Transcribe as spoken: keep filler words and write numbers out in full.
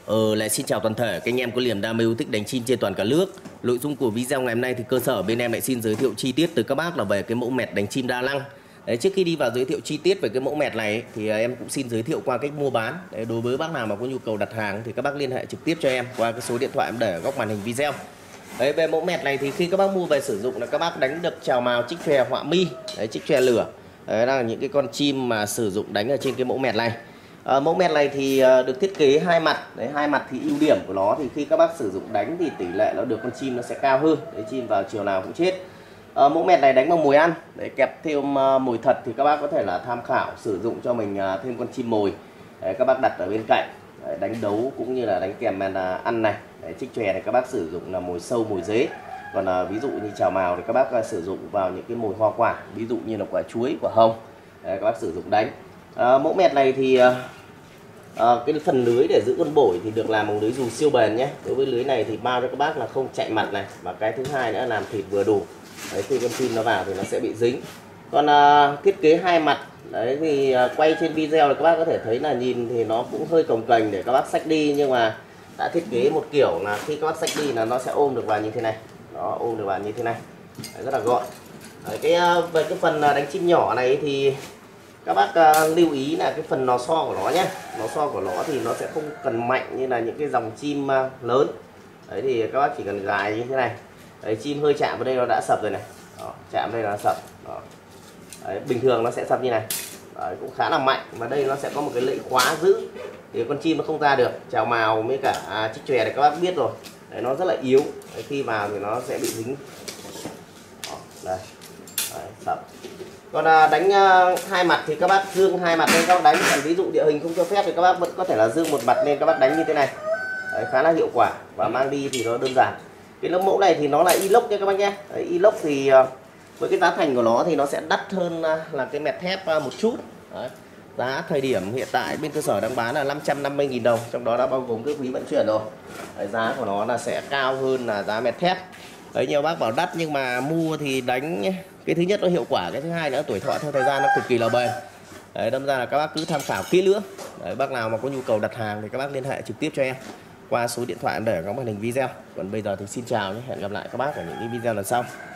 Ờ, lại xin chào toàn thể các anh em có niềm đam mê yêu thích đánh chim trên toàn cả nước. Nội dung của video ngày hôm nay thì cơ sở bên em lại xin giới thiệu chi tiết tới các bác là về cái mẫu mẹt đánh chim đa năng. Đấy, trước khi đi vào giới thiệu chi tiết về cái mẫu mẹt này ấy, thì em cũng xin giới thiệu qua cách mua bán. Đấy, đối với bác nào mà có nhu cầu đặt hàng thì các bác liên hệ trực tiếp cho em qua cái số điện thoại em để ở góc màn hình video. Đấy, về mẫu mẹt này thì khi các bác mua về sử dụng là các bác đánh được chào mào, chích chòe, họa mi, đấy, chích chòe lửa. Đấy là những cái con chim mà sử dụng đánh ở trên cái mẫu mẹt này. À, mẫu mẹt này thì được thiết kế hai mặt. Đấy, hai mặt thì ưu điểm của nó thì khi các bác sử dụng đánh thì tỷ lệ nó được con chim nó sẽ cao hơn. Đấy, chim vào chiều nào cũng chết. À, mẫu mẹt này đánh bằng mồi ăn. Đấy, kẹp thêm mồi thật thì các bác có thể là tham khảo sử dụng cho mình thêm con chim mồi. Đấy, các bác đặt ở bên cạnh. Đấy, đánh đấu cũng như là đánh kèm màn ăn này. Đấy, chích chòe này các bác sử dụng là mồi sâu, mồi dế. Còn à, ví dụ như chào mào thì các bác à, sử dụng vào những cái mồi hoa quả, ví dụ như là quả chuối, quả hồng. Đấy, các bác sử dụng đánh. À, mẫu mẹt này thì à, à, cái phần lưới để giữ con bổi thì được làm bằng lưới dù siêu bền nhé. Đối với lưới này thì bao cho các bác là không chạy mặt này, và cái thứ hai nữa là làm thịt vừa đủ. Đấy, khi con chim nó vào thì nó sẽ bị dính. Còn à, thiết kế hai mặt. Đấy thì à, quay trên video là các bác có thể thấy là nhìn thì nó cũng hơi cồng kềnh để các bác xách đi, nhưng mà đã thiết kế một kiểu là khi các bác xách đi là nó sẽ ôm được vào như thế này. Nó ôm được vào như thế này. Đấy, rất là gọn. Đấy, cái về cái phần đánh chim nhỏ này thì các bác uh, lưu ý là cái phần lò xo của nó nhé. Lò xo của nó thì nó sẽ không cần mạnh như là những cái dòng chim uh, lớn. Đấy thì các bác chỉ cần gài như thế này. Đấy, chim hơi chạm vào đây nó đã sập rồi này. Đó, chạm đây nó sập. Đó. Đấy, bình thường nó sẽ sập như này. Đấy, cũng khá là mạnh, và đây nó sẽ có một cái lưỡi khóa giữ thì con chim nó không ra được. Chào mào với cả à, chích chòe này các bác biết rồi. Đấy, nó rất là yếu. Đấy, khi vào thì nó sẽ bị dính. Đó, đây. Đấy, sập. Còn à, đánh à, hai mặt thì các bác dương hai mặt lên các bác đánh. Còn ví dụ địa hình không cho phép thì các bác vẫn có thể là dương một mặt lên các bác đánh như thế này. Đấy, khá là hiệu quả và mang đi thì nó đơn giản. Cái lông mẫu này thì nó là inox nha các bác nhé. Đấy, inox thì à, với cái giá thành của nó thì nó sẽ đắt hơn là cái mẹt thép một chút. Đấy. Giá thời điểm hiện tại bên cơ sở đang bán là năm trăm năm mươi nghìn đồng, trong đó đã bao gồm cái phí vận chuyển rồi. Đấy, giá của nó là sẽ cao hơn là giá mẹt thép. Đấy, nhiều bác bảo đắt nhưng mà mua thì đánh cái thứ nhất nó hiệu quả, cái thứ hai nữa tuổi thọ theo thời gian nó cực kỳ là bền. Đấy, đâm ra là các bác cứ tham khảo kỹ lưỡng. Đấy, bác nào mà có nhu cầu đặt hàng thì các bác liên hệ trực tiếp cho em qua số điện thoại em để ở góc màn hình video. Còn bây giờ thì xin chào nhé, hẹn gặp lại các bác ở những cái video lần sau.